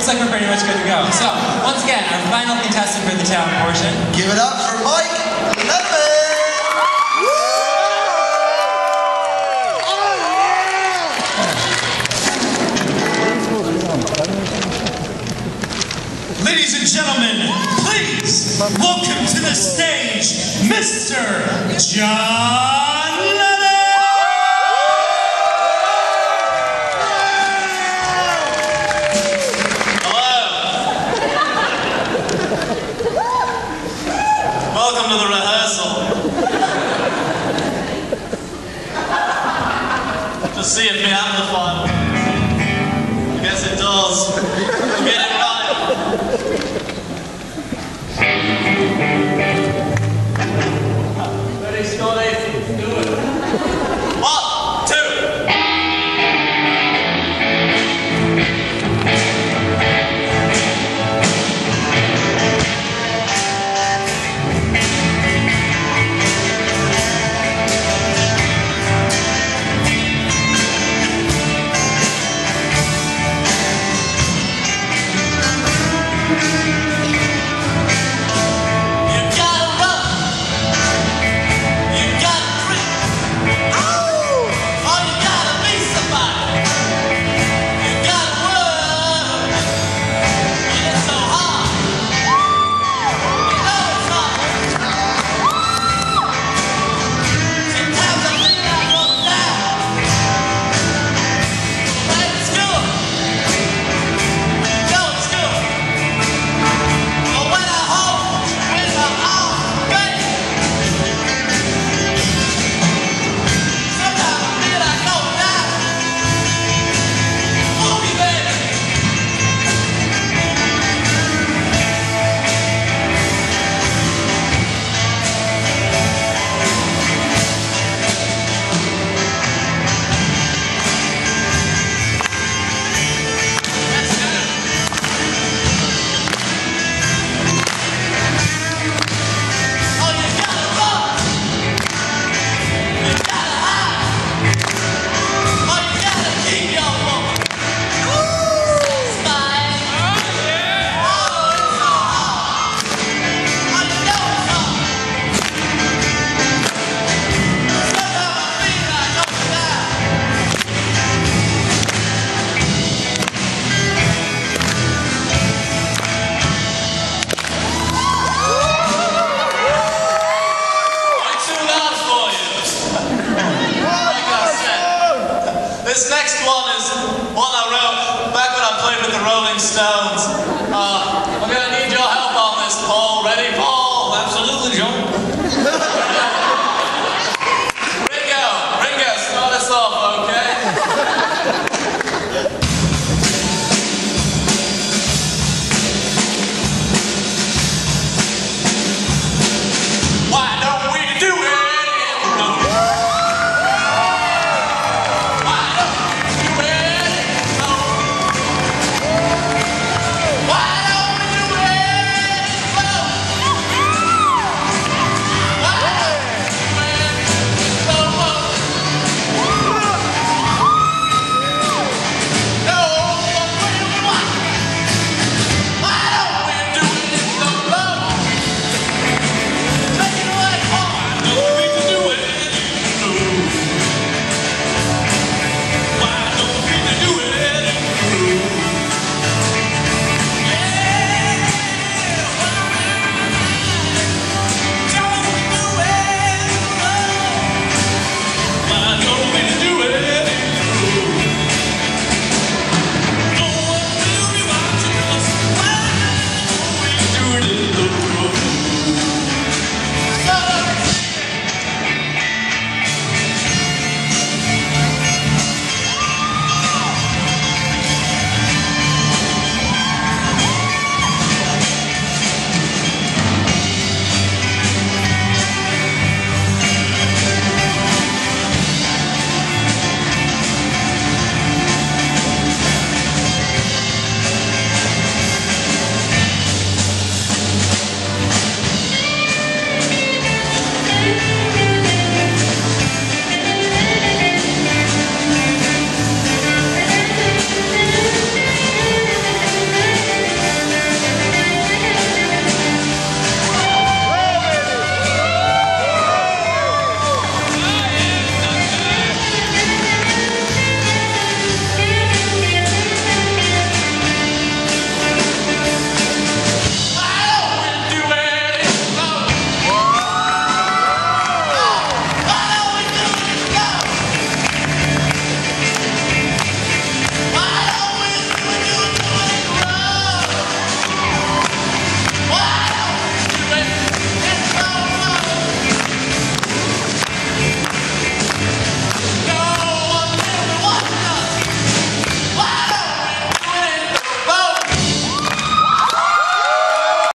looks like we're pretty much good to go. So, once again, our final contestant for the town portion. Give it up for Mike Lemon! Ladies and gentlemen, please welcome to the stage, Mr. John Lennon! Welcome to the rehearsal. To see if it amplified. I guess it does. We'll get it right. Ready, Scotty? Do it. 1, 2. This next one is one I wrote back when I played with the Rolling Stones. I'm going to need your help on this, Paul. Ready, Paul? Absolutely, John.